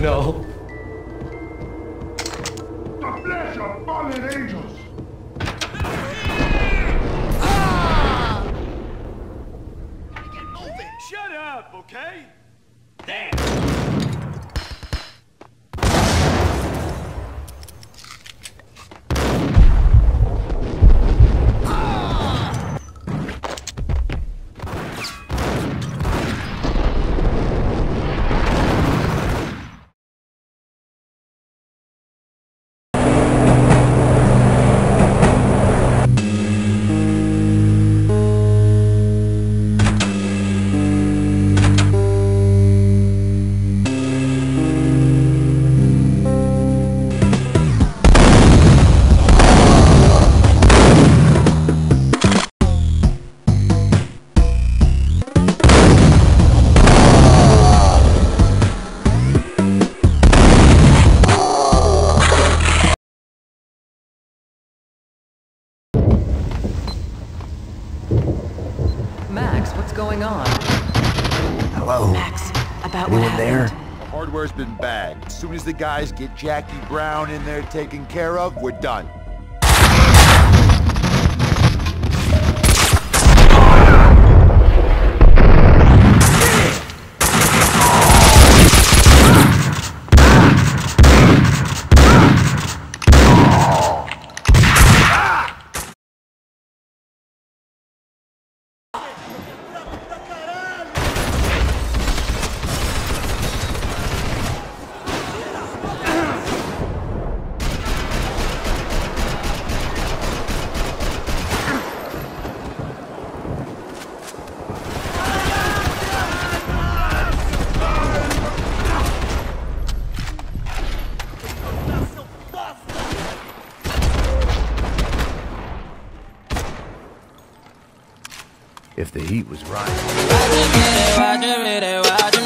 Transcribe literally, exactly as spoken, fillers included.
no. The flesh of fallen angels. Ah! Get moving! Shut up, okay? Damn! Max, what's going on? Hello? Max, about Anyone what happened? there? The hardware's been bagged. As soon as the guys get Jackie Brown in there taken care of, we're done. If the heat was right. Watch it, watch it, watch it.